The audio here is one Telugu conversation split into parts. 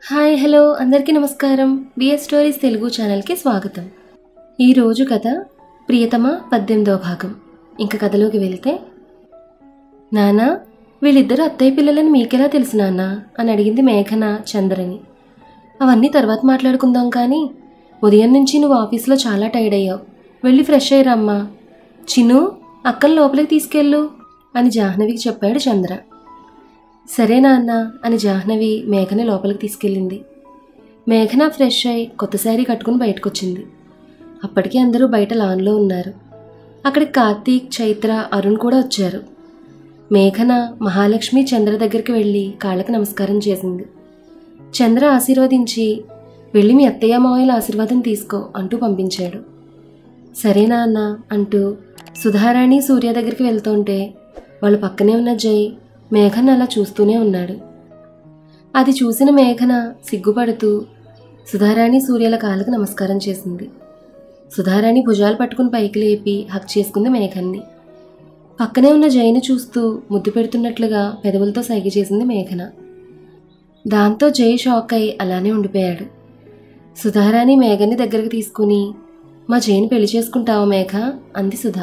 హాయ్ హలో అందరికీ నమస్కారం. బిఎస్ స్టోరీస్ తెలుగు ఛానల్కి స్వాగతం. ఈరోజు కథ ప్రియతమ 18వ భాగం. ఇంక కథలోకి వెళ్తే, నానా వీళ్ళిద్దరు అత్తయ్య పిల్లలని మీకెలా తెలుసు నాన్న అని అడిగింది మేఘన చంద్రని. అవన్నీ తర్వాత మాట్లాడుకుందాం, కానీ ఉదయం నుంచి నువ్వు ఆఫీస్లో చాలా టైర్డ్ అయ్యావు, వెళ్ళి ఫ్రెష్ అయ్యిరమ్మా. చిన్ను అక్కని లోపలికి తీసుకెళ్ళు అని జాహ్నవికి చెప్పాడు చంద్ర. సరే నాన్న అని జాహ్నవి మేఘన లోపలికి తీసుకెళ్ళింది. మేఘన ఫ్రెష్ అయి కొత్త శారీ కట్టుకుని బయటకొచ్చింది. అప్పటికే అందరూ బయట లాన్లో ఉన్నారు. అక్కడికి కార్తీక్, చైత్ర, అరుణ్ కూడా వచ్చారు. మేఘన మహాలక్ష్మి చంద్ర దగ్గరికి వెళ్ళి కాళ్ళకి నమస్కారం చేసింది. చంద్ర ఆశీర్వదించి, వెళ్ళి మీ అత్తయ్య మావయ్యల ఆశీర్వాదం తీసుకో అంటూ పంపించాడు. సరేనా అన్న అంటూ సుధారాణి సూర్య దగ్గరికి వెళ్తుంటే వాళ్ళ పక్కనే ఉన్న జై మేఘన అలా చూస్తూనే ఉన్నాడు. అది చూసిన మేఘన సిగ్గుపడుతూ సుధారాణి సూర్యల కాళ్ళకు నమస్కారం చేసింది. సుధారాణి భుజాలు పట్టుకుని పైకి లేపి హక్ చేసుకుంది మేఘన్ని. పక్కనే ఉన్న జైని చూస్తూ ముద్దు పెడుతున్నట్లుగా పెదవులతో సైగ చేసింది మేఘన. దాంతో జై షాక్ అయి అలానే ఉండిపోయాడు. సుధారాణి మేఘన్ని దగ్గరికి తీసుకుని, మా జైని పెళ్లి చేసుకుంటావా మేఘ అంది సుధా.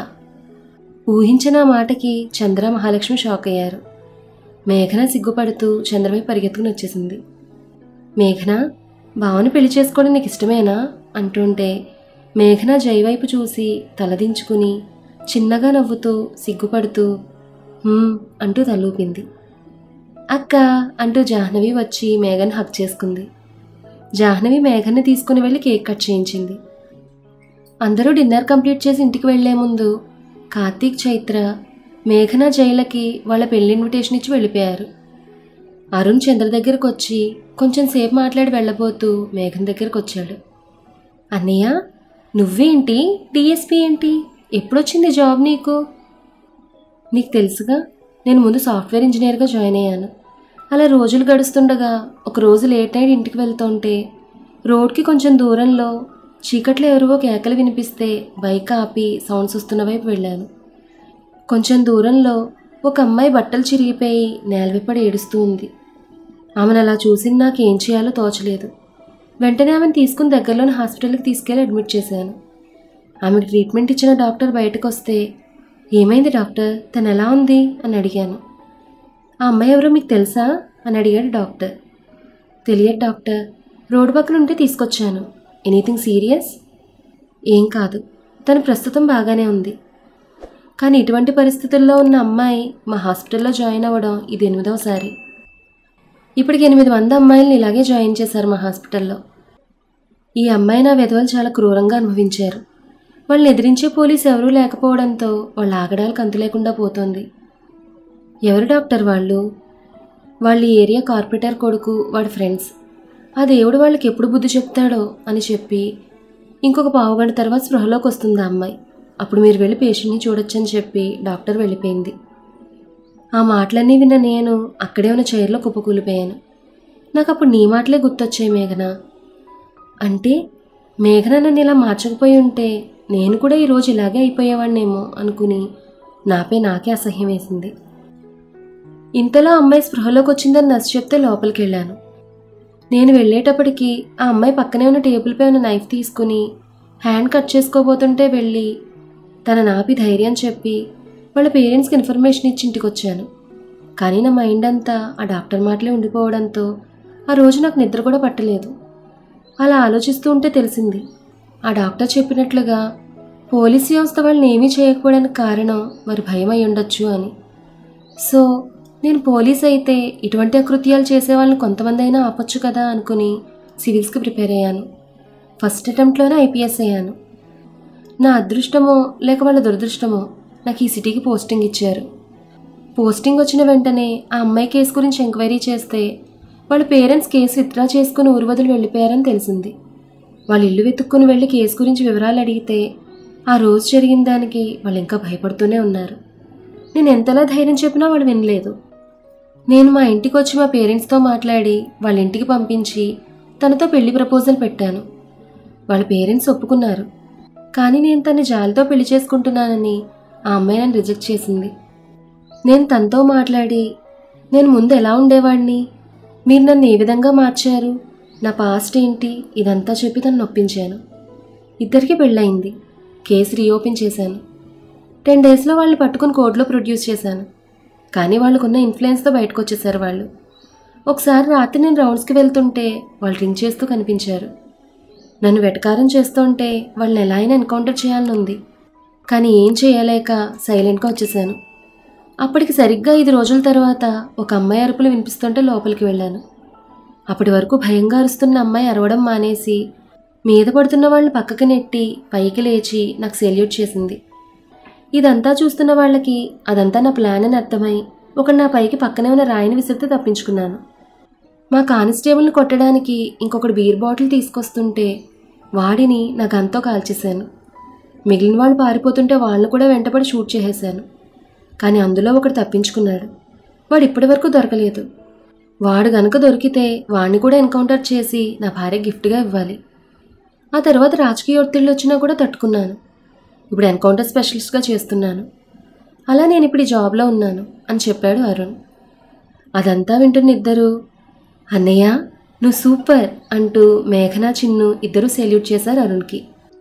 ఊహించిన మాటకి చంద్ర, మహాలక్ష్మి షాక్ అయ్యారు. మేఘన సిగ్గుపడుతూ చంద్రపై పరిగెత్తుకుని వచ్చేసింది. మేఘన బావని పెళ్లి చేసుకోవడం నీకు ఇష్టమేనా అంటుంటే మేఘన జై వైపు చూసి తలదించుకుని చిన్నగా నవ్వుతూ సిగ్గుపడుతూ అంటూ తలూపింది. అక్క అంటూ జాహ్నవి వచ్చి మేఘన్ హక్ చేసుకుంది. జాహ్నవి మేఘన్ని తీసుకుని వెళ్ళి కేక్ కట్ చేయించింది. అందరూ డిన్నర్ కంప్లీట్ చేసి ఇంటికి వెళ్లే ముందు కార్తీక్, చైత్ర మేఘన జైలకి వాళ్ళ పెళ్లి ఇన్విటేషన్ ఇచ్చి వెళ్ళిపోయారు. అరుణ్ చంద్ర దగ్గరకు వచ్చి కొంచెం సేపు మాట్లాడి వెళ్ళబోతూ మేఘన దగ్గరకు వచ్చాడు. అన్నయ్య నువ్వేంటి డిఎస్పీ ఏంటి, ఎప్పుడొచ్చింది జాబ్ నీకు? నీకు తెలుసుగా, నేను ముందు సాఫ్ట్వేర్ ఇంజనీర్గా జాయిన్ అయ్యాను. అలా రోజులు గడుస్తుండగా ఒకరోజు లేట్ నైట్ ఇంటికి వెళ్తుంటే రోడ్కి కొంచెం దూరంలో చీకట్లో ఎవరివో కేకలు వినిపిస్తే బైక్ ఆపి సౌండ్స్ వస్తున్న వైపు వెళ్ళాను. కొంచెం దూరంలో ఒక అమ్మాయి బట్టలు చిరిగిపోయి నేలవిప్పడి ఏడుస్తూ ఉంది. ఆమెను అలా చూసి నాకేం చేయాలో తోచలేదు. వెంటనే ఆమెను తీసుకుని దగ్గరలోని హాస్పిటల్కి తీసుకెళ్లి అడ్మిట్ చేశాను. ఆమెకు ట్రీట్మెంట్ ఇచ్చిన డాక్టర్ బయటకు వస్తే, ఏమైంది డాక్టర్, తను ఎలా ఉంది అని అడిగాను. ఆ అమ్మాయి ఎవరో మీకు తెలుసా అని అడిగాడు డాక్టర్. తెలియదు డాక్టర్, రోడ్డు పక్కన ఉంటే తీసుకొచ్చాను. Anything serious? ఏం కాదు, తను ప్రస్తుతం బాగానే ఉంది. కానీ ఇటువంటి పరిస్థితుల్లో ఉన్న అమ్మాయి మా హాస్పిటల్లో జాయిన్ అవ్వడం ఇది 8వసారి. ఇప్పటికి 8 మంది అమ్మాయిలను ఇలాగే జాయిన్ చేశారు మా హాస్పిటల్లో. ఈ అమ్మాయి నా వెధవలు చాలా క్రూరంగా అనుభవించారు. వాళ్ళని ఎదిరించే పోలీసు ఎవరూ లేకపోవడంతో వాళ్ళ ఆగడాలకు అంతు లేకుండా పోతోంది. ఎవరు డాక్టర్ వాళ్ళు? వాళ్ళ ఏరియా కార్పొరేటర్ కొడుకు, వాడి ఫ్రెండ్స్. ఆ దేవుడు వాళ్ళకి ఎప్పుడు బుద్ధి చెప్తాడో అని చెప్పి ఇంకొక పావుగంట తర్వాత స్పృహలోకి వస్తుంది ఆ అమ్మాయి. అప్పుడు మీరు వెళ్ళి పేషెంట్ని చూడొచ్చని చెప్పి డాక్టర్ వెళ్ళిపోయింది. ఆ మాటలన్నీ విన్న నేను అక్కడే ఉన్న చైర్లో కుప్పకూలిపోయాను. నాకు అప్పుడు నీ మాటలే గుర్తొచ్చాయి మేఘన. అంటే మేఘన నన్ను ఇలా మార్చకపోయి ఉంటే నేను కూడా ఈరోజు ఇలాగే అయిపోయేవాడినేమో అనుకుని నాపై నాకే అసహ్యం వేసింది. ఇంతలో అమ్మాయి స్పృహలోకి వచ్చిందని నర్సు చెప్తే లోపలికి వెళ్ళాను. నేను వెళ్ళేటప్పటికి ఆ అమ్మాయి పక్కనే ఉన్న టేబుల్పై ఉన్న నైఫ్ తీసుకుని హ్యాండ్ కట్ చేసుకోబోతుంటే వెళ్ళి తన నాపి ధైర్యం చెప్పి వాళ్ళ పేరెంట్స్కి ఇన్ఫర్మేషన్ ఇచ్చి ఇంటికి వచ్చాను. కానీ నా మైండ్ అంతా ఆ డాక్టర్ మాటలే ఉండిపోవడంతో ఆ రోజు నాకు నిద్ర కూడా పట్టలేదు. అలా ఆలోచిస్తూ ఉంటే తెలిసింది, ఆ డాక్టర్ చెప్పినట్లుగా పోలీస్ వ్యవస్థ వాళ్ళని ఏమీ చేయకపోవడానికి కారణం వారి భయం అయి ఉండొచ్చు అని. సో నేను పోలీస్ అయితే ఇటువంటి అకృత్యాలు చేసే వాళ్ళని కొంతమంది అయినా ఆపొచ్చు కదా అనుకుని సివిల్స్కి ప్రిపేర్ అయ్యాను. ఫస్ట్ అటెంప్ట్లోనే ఐపీఎస్ అయ్యాను. నా అదృష్టమో లేక వాళ్ళ దురదృష్టమో నాకు ఈ సిటీకి పోస్టింగ్ ఇచ్చారు. పోస్టింగ్ వచ్చిన వెంటనే ఆ అమ్మాయి కేసు గురించి ఎంక్వైరీ చేస్తే వాళ్ళ పేరెంట్స్ కేసు విత్డ్రా చేసుకుని ఊరు వదిలి వెళ్ళిపోయారని తెలిసింది. వాళ్ళు ఇల్లు వెతుక్కుని వెళ్ళి కేసు గురించి వివరాలు అడిగితే ఆ రోజు జరిగిన దానికి వాళ్ళు ఇంకా భయపడుతూనే ఉన్నారు. నేను ఎంతలా ధైర్యం చెప్పినా వాళ్ళు వినలేదు. నేను మా ఇంటికి వచ్చి మా పేరెంట్స్తో మాట్లాడి వాళ్ళ ఇంటికి పంపించి తనతో పెళ్లి ప్రపోజల్ పెట్టాను. వాళ్ళ పేరెంట్స్ ఒప్పుకున్నారు. కానీ నేను తన జాలితో పెళ్లి చేసుకుంటున్నానని ఆ అమ్మాయి నన్ను రిజెక్ట్ చేసింది. నేను తనతో మాట్లాడి, నేను ముందు ఎలా ఉండేవాడిని, మీరు నన్ను ఏ విధంగా మార్చారు, నా పాస్ట్ ఏంటి ఇదంతా చెప్పి తను నొప్పించాను. ఇద్దరికీ పెళ్ళయింది. కేసు రీఓపెన్ చేశాను. 10 డేస్లో వాళ్ళని పట్టుకుని కోర్టులో ప్రొడ్యూస్ చేశాను. కానీ వాళ్ళకున్న ఇన్ఫ్లుయెన్స్తో బయటకు వచ్చేసారు వాళ్ళు. ఒకసారి రాత్రి నేను రౌండ్స్కి వెళ్తుంటే వాళ్ళు డ్రింక్ చేస్తూ కనిపించారు. నన్ను వెటకారం చేస్తుంటే వాళ్ళని ఎలా అయినా ఎన్కౌంటర్ చేయాలని ఉంది. కానీ ఏం చేయలేక సైలెంట్గా వచ్చేసాను. అప్పటికి సరిగ్గా 5 రోజుల తర్వాత ఒక అమ్మాయి అరుపులు వినిపిస్తుంటే లోపలికి వెళ్ళాను. అప్పటి వరకు భయంగా అరుస్తున్న అమ్మాయి అరవడం మానేసి మీద పడుతున్న వాళ్ళని పక్కకి నెట్టి పైకి లేచి నాకు సెల్యూట్ చేసింది. ఇదంతా చూస్తున్న వాళ్ళకి అదంతా నా ప్లాన్ అని అర్థమై ఒకడు నా పైకి పక్కనే ఉన్న రాయిని విసిరితే తప్పించుకున్నాను. మా కానిస్టేబుల్ని కొట్టడానికి ఇంకొకడు బీర్ బాటిల్ తీసుకొస్తుంటే వాడిని నా గన్తో కాల్చేశాను. మిగిలిన వాళ్ళు పారిపోతుంటే వాళ్ళని కూడా వెంటపడి షూట్ చేసేశాను. కానీ అందులో ఒకడు తప్పించుకున్నాడు. వాడు ఇప్పటి వరకు దొరకలేదు. వాడు గనక దొరికితే వాడిని కూడా ఎన్కౌంటర్ చేసి నా భార్య గిఫ్ట్గా ఇవ్వాలి. ఆ తర్వాత రాజకీయ ఒత్తిళ్ళు వచ్చినా కూడా తట్టుకున్నాను. ఇప్పుడు ఎన్కౌంటర్ స్పెషలిస్ట్గా చేస్తున్నాను. అలా నేను ఇప్పుడు ఈ జాబ్లో ఉన్నాను అని చెప్పాడు అరుణ్. అదంతా వింటున్న ఇద్దరు, అన్నయ్య నువ్వు సూపర్ అంటూ మేఘనా, చిన్ను ఇద్దరూ సెల్యూట్ చేశారు అరుణ్కి.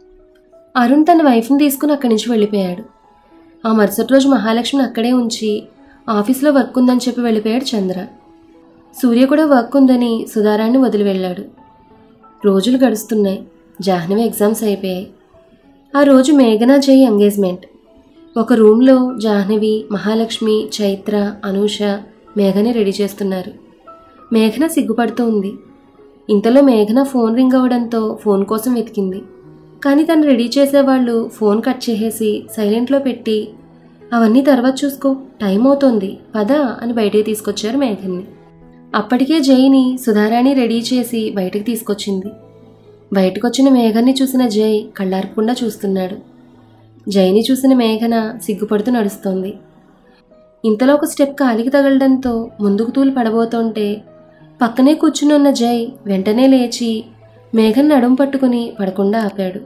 అరుణ్ తన వైఫ్ని తీసుకుని అక్కడి నుంచి వెళ్ళిపోయాడు. ఆ మరుసటి రోజు మహాలక్ష్మిని అక్కడే ఉంచి ఆఫీస్లో వర్క్ ఉందని చెప్పి వెళ్ళిపోయాడు చంద్ర. సూర్య కూడా వర్క్ ఉందని సుధారాన్ని వదిలి వెళ్ళాడు. రోజులు గడుస్తున్నాయి. జాహ్నవి ఎగ్జామ్స్ అయిపోయాయి. ఆ రోజు మేఘనా జై ఎంగేజ్మెంట్. ఒక రూమ్లో జాహ్నవి, మహాలక్ష్మి, చైత్ర, అనూష మేఘని రెడీ చేస్తున్నారు. మేఘన సిగ్గుపడుతూ ఉంది. ఇంతలో మేఘన ఫోన్ రింగ్ అవ్వడంతో ఫోన్ కోసం వెతికింది. కానీ తను రెడీ చేసేవాళ్ళు ఫోన్ కట్ చేసేసి సైలెంట్లో పెట్టి, అవన్నీ తర్వాత చూసుకో, టైం అవుతోంది పదా అని బయటికి తీసుకొచ్చారు మేఘన్ని. అప్పటికే జైని సుధారాణి రెడీ చేసి బయటకు తీసుకొచ్చింది. బయటకొచ్చిన మేఘన్ని చూసిన జై కళ్ళార్పకుండా చూస్తున్నాడు. జైని చూసిన మేఘన సిగ్గుపడుతూ నడుస్తోంది. ఇంతలో ఒక స్టెప్ కాలికి తగలడంతో ముందుకు తూలి పడబోతుంటే పక్కనే కూర్చుని ఉన్న జై వెంటనే లేచి మేఘన నడుము పట్టుకుని పడకుండా ఆపాడు.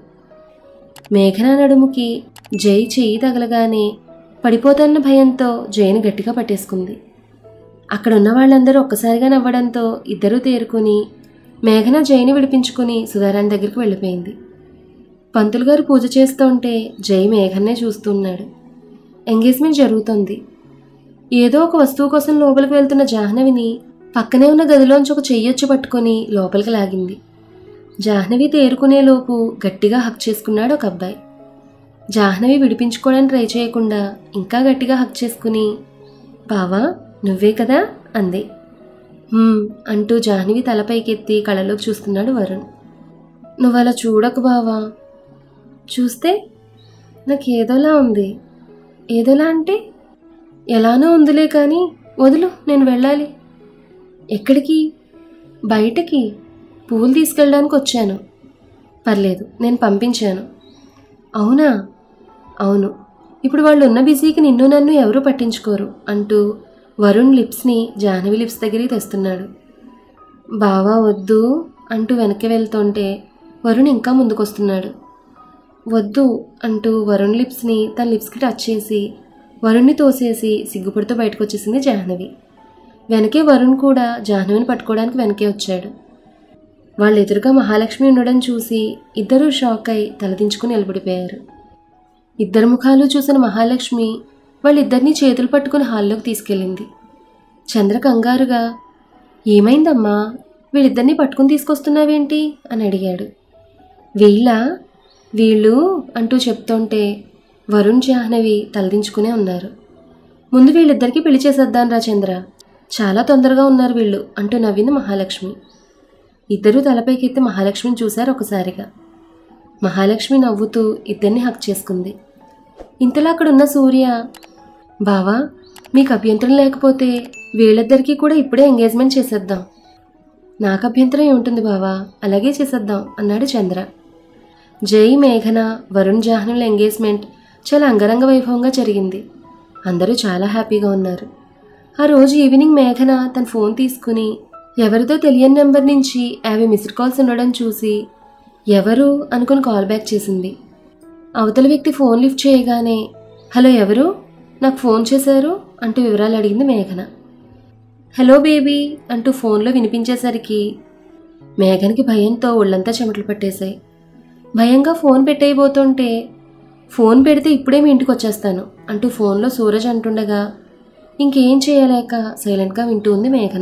మేఘన నడుముకి జై చెయ్యి తగలగానే పడిపోతన్న భయంతో జైని గట్టిగా పట్టేసుకుంది. అక్కడున్న వాళ్ళందరూ ఒక్కసారిగా నవ్వడంతో ఇద్దరూ తేరుకుని మేఘన జైని విడిపించుకుని సుధారాణి దగ్గరికి వెళ్ళిపోయింది. పంతులు గారు పూజ చేస్తుంటే జై మేఘన్నే చూస్తున్నాడు. ఎంగేజ్మెంట్ జరుగుతుంది. ఏదో ఒక వస్తువు కోసం లోపలికి వెళ్తున్న జాహ్నవిని పక్కనే ఉన్న గదిలోంచి ఒక చెయ్యొచ్చి పట్టుకొని లోపలికి లాగింది. జాహ్నవి తేరుకునేలోపు గట్టిగా హక్ చేసుకున్నాడు ఒక అబ్బాయి. జాహ్నవి విడిపించుకోవడానికి ట్రై చేయకుండా ఇంకా గట్టిగా హక్ చేసుకుని, బావా నువ్వే కదా అంది. అంటూ జాహ్నవి తలపైకెత్తి కళ్ళలోకి చూస్తున్నాడు వరుణ్. నువ్వలా చూడకు బావా. చూస్తే నాకేదోలా ఉంది. ఏదోలా అంటే ఎలానో ఉందిలే, కానీ వదులు, నేను వెళ్ళాలి. ఎక్కడికి? బయటకి. పువ్వులు తీసుకెళ్ళడానికి వచ్చాను. పర్లేదు, నేను పంపించాను. అవునా? అవును. ఇప్పుడు వాళ్ళు ఉన్న బిజీకి నిన్ను నన్ను ఎవరూ పట్టించుకోరు అంటూ వరుణ్ లిప్స్ని జాహ్నవి లిప్స్ దగ్గరికి తెస్తున్నాడు. బావా వద్దు అంటూ వెనక్కి వెళ్తుంటే వరుణ్ ఇంకా ముందుకొస్తున్నాడు. వద్దు అంటూ వరుణ్ లిప్స్ని తన లిప్స్కి టచ్ చేసి వరుణ్ని తోసేసి సిగ్గుపడుతూ బయటకు వచ్చేసింది జాహ్నవి. వెనకే వరుణ్ కూడా జాహ్నవిని పట్టుకోవడానికి వెనకే వచ్చాడు. వాళ్ళ ఎదురుగా మహాలక్ష్మి ఉండడం చూసి ఇద్దరూ షాక్ అయి తలదించుకుని నిలబడిపోయారు. ఇద్దరు ముఖాలు చూసిన మహాలక్ష్మి వాళ్ళిద్దరినీ చేతులు పట్టుకుని హాల్లోకి తీసుకెళ్ళింది. చంద్ర కంగారుగా, ఏమైందమ్మా, వీళ్ళిద్దరినీ పట్టుకుని తీసుకొస్తున్నావేంటి అని అడిగాడు. వీళ్ళు అంటూ చెప్తుంటే వరుణ్, జాహ్నవి తలదించుకునే ఉన్నారు. ముందు వీళ్ళిద్దరికీ పెళ్లి చేసేద్దాం రా చంద్ర, చాలా తొందరగా ఉన్నారు వీళ్ళు అంటూ నవ్వింది మహాలక్ష్మి. ఇద్దరూ తలపైకెత్తి మహాలక్ష్మిని చూశారు ఒకసారిగా. మహాలక్ష్మి నవ్వుతూ ఇద్దరిని హక్ చేసుకుంది. ఇంతలో అక్కడున్న సూర్య, బావా మీకు అభ్యంతరం లేకపోతే వీళ్ళిద్దరికీ కూడా ఇప్పుడే ఎంగేజ్మెంట్ చేసేద్దాం. నాకు అభ్యంతరం ఏముంటుంది బావా, అలాగే చేసేద్దాం అన్నాడు చంద్ర. జై, మేఘన, వరుణ్, జాహ్నవుల ఎంగేజ్మెంట్ చాలా అంగరంగ వైభవంగా జరిగింది. అందరూ చాలా హ్యాపీగా ఉన్నారు. ఆ రోజు ఈవినింగ్ మేఘన తన ఫోన్ తీసుకుని ఎవరిదో తెలియని నెంబర్ నుంచి 50 మిస్డ్ కాల్స్ ఉండడం చూసి ఎవరు అనుకుని కాల్ బ్యాక్ చేసింది. అవతల వ్యక్తి ఫోన్ లిఫ్ట్ చేయగానే, హలో ఎవరు, నాకు ఫోన్ చేశారు అంటూ వివరాలు అడిగింది మేఘన. హలో బేబీ అంటూ ఫోన్లో వినిపించేసరికి మేఘనకి భయంతో ఒళ్ళంతా చెమటలు పట్టేశాయి. భయంగా ఫోన్ పెట్టేయబోతుంటే, ఫోన్ పెడితే ఇప్పుడే మీ ఇంటికి వచ్చేస్తాను అంటూ ఫోన్లో సూరజ్ అంటుండగా ఇంకేం చేయలేక సైలెంట్గా వింటూ ఉంది మేఘన.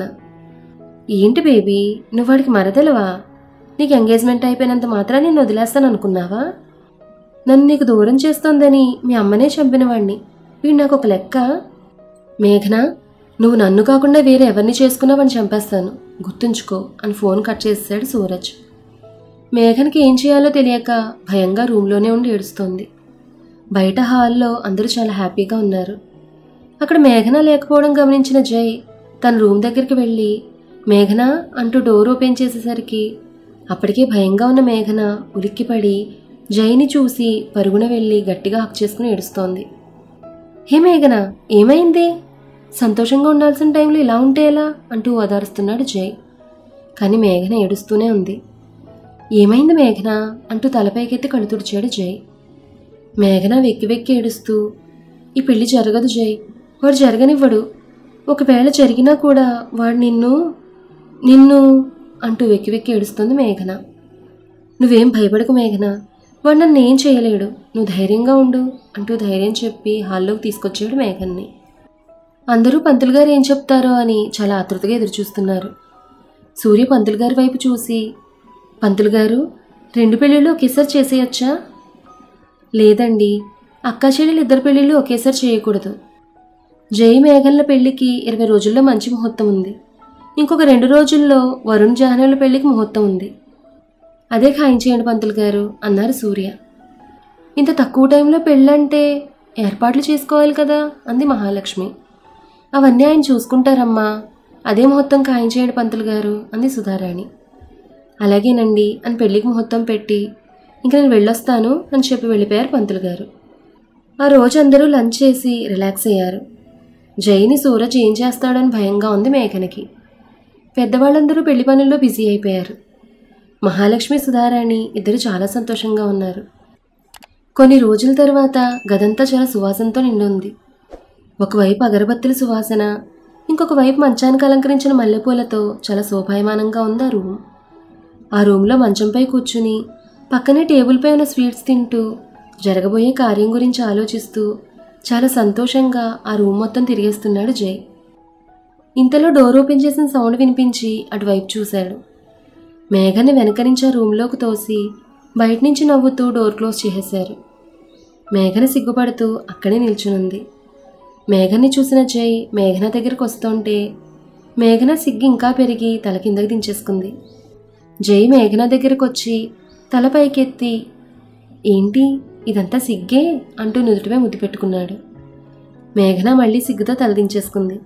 ఏంటి బేబీ, నువ్వు వాడికి మరదలవా? నీకు ఎంగేజ్మెంట్ అయిపోయినంత మాత్రం నిన్ను వదిలేస్తాను అనుకున్నావా? నన్ను నీకు దూరం చేస్తోందని మీ అమ్మనే చంపినవాణ్ణి. వీడు నాకు ఒక లెక్క. మేఘన, నువ్వు నన్ను కాకుండా వేరే ఎవరిని చేసుకున్నావని చంపేస్తాను, గుర్తుంచుకో అని ఫోన్ కట్ చేసేశాడు సూరజ్. మేఘనకి ఏం చేయాలో తెలియక భయంగా రూమ్లోనే ఉండి ఏడుస్తోంది. బయట హాల్లో అందరూ చాలా హ్యాపీగా ఉన్నారు. అక్కడ మేఘన లేకపోవడం గమనించిన జై తన రూమ్ దగ్గరికి వెళ్ళి మేఘన అంటూ డోర్ ఓపెన్ చేసేసరికి అప్పటికే భయంగా ఉన్న మేఘన ఉలిక్కిపడి జైని చూసి పరుగున వెళ్ళి గట్టిగా హక్ చేసుకుని ఏడుస్తోంది. హే మేఘన, ఏమైంది? సంతోషంగా ఉండాల్సిన టైంలో ఇలా ఉంటే ఎలా అంటూ ఓదారుస్తున్నాడు జై. కానీ మేఘన ఏడుస్తూనే ఉంది. ఏమైంది మేఘన అంటూ తలపైకెత్తి కళ్ళు తుడిచాడు జై. మేఘన వెక్కి వెక్కి ఏడుస్తూ, ఈ పెళ్లి జరగదు జై, వాడు జరగనివ్వడు. ఒకవేళ జరిగినా కూడా వాడు నిన్ను అంటూ వెక్కి వెక్కి ఏడుస్తుంది మేఘన. నువ్వేం భయపడకు మేఘన, వాడు నన్ను ఏం చేయలేడు, నువ్వు ధైర్యంగా ఉండు అంటూ ధైర్యం చెప్పి హాల్లోకి తీసుకొచ్చాడు మేఘన్ని. అందరూ పంతులు గారు ఏం చెప్తారో అని చాలా ఆతృతగా ఎదురుచూస్తున్నారు. సూర్య పంతులు గారి వైపు చూసి, పంతులు గారు, 2 పెళ్ళిళ్ళు ఒకేసారి చేసేయచ్చా? లేదండి, అక్కా చెల్లెలు 2 పెళ్ళిళ్ళు ఒకేసారి చేయకూడదు. జై మేఘన్ల పెళ్లికి 20 రోజుల్లో మంచి ముహూర్తం ఉంది. ఇంకొక 2 రోజుల్లో వరుణ్ జాహ్నవుల పెళ్లికి ముహూర్తం ఉంది. అదే ఖాయం చేయండి పంతులు గారు అన్నారు సూర్య. ఇంత తక్కువ టైంలో పెళ్ళంటే ఏర్పాట్లు చేసుకోవాలి కదా అంది మహాలక్ష్మి. అవన్నీ ఆయన చూసుకుంటారమ్మా, అదే ముహూర్తం ఖాయం చేయండి పంతులు గారు అంది సుధారాణి. అలాగేనండి అని పెళ్లికి ముహూర్తం పెట్టి ఇంక నేను వెళ్ళొస్తాను అని చెప్పి వెళ్ళిపోయారు పంతులు గారు. ఆ రోజు అందరూ లంచ్ చేసి రిలాక్స్ అయ్యారు. జైని సూరజ్ ఏం చేస్తాడని భయంగా ఉంది మేఘనకి. పెద్దవాళ్ళందరూ పెళ్లి పనుల్లో బిజీ అయిపోయారు. మహాలక్ష్మి సుధారాణి ఇద్దరు చాలా సంతోషంగా ఉన్నారు. కొన్ని రోజుల తర్వాత గదంతా చాలా సువాసనతో నిండి ఉంది. ఒకవైపు అగరబత్తుల సువాసన, ఇంకొక వైపు మంచానికి అలంకరించిన మల్లెపూలతో చాలా శోభాయమానంగా ఉంది ఆ రూమ్. ఆ రూమ్లో మంచంపై కూర్చుని పక్కనే టేబుల్పై ఉన్న స్వీట్స్ తింటూ జరగబోయే కార్యం గురించి ఆలోచిస్తూ చాలా సంతోషంగా ఆ రూమ్ మొత్తం తిరిగేస్తున్నాడు జై. ఇంతలో డోర్ ఓపెన్ చేసిన సౌండ్ వినిపించి అటువైపు చూశాడు. మేఘని వెనక నుంచి ఆ రూమ్లోకి తోసి బయట నుంచి నవ్వుతూ డోర్ క్లోజ్ చేసేశారు. మేఘన సిగ్గుపడుతూ అక్కడే నిల్చునుంది. మేఘన్ని చూసిన జై మేఘన దగ్గరకు వస్తుంటే మేఘన సిగ్గు ఇంకా పెరిగి తల కిందకి దించేసుకుంది. జై మేఘన దగ్గరకు వచ్చి తల పైకెత్తి, ఏంటి ఇదంతా సిగ్గే అంటూ నుదుటిపై ముద్దు పెట్టుకున్నాడు. మేఘన మళ్ళీ సిగ్గుతో తలదించేసుకుంది.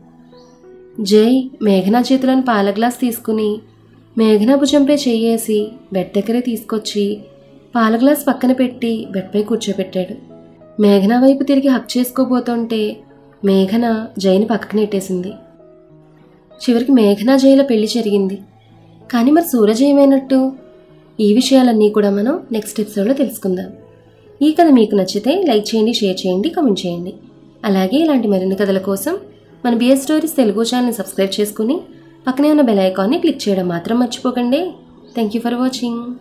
జై మేఘన చేతిలోని పాల గ్లాస్ తీసుకుని మేఘన భుజంపై చెయ్యేసి బెడ్ దగ్గరే తీసుకొచ్చి పాల గ్లాస్ పక్కన పెట్టి బెడ్పై కూర్చోబెట్టాడు. మేఘన వైపు తిరిగి హక్ చేసుకోబోతుంటే మేఘన జైని పక్కకు నెట్టేసింది. చివరికి మేఘన జైల పెళ్లి జరిగింది. కానీ మరి సూరజ్ ఏమైనట్టు? ఈ విషయాలన్నీ కూడా మనం నెక్స్ట్ ఎపిసోడ్లో తెలుసుకుందాం. ఈ కథ మీకు నచ్చితే లైక్ చేయండి, షేర్ చేయండి, కామెంట్ చేయండి. అలాగే ఇలాంటి మరిన్ని కథల కోసం మన బిఎస్ స్టోరీస్ తెలుగు ఛానల్ని సబ్స్క్రైబ్ చేసుకుని పక్కనే ఉన్న బెల్ ఐకాన్ని క్లిక్ చేయడం మాత్రం మర్చిపోకండి. Thank you for watching.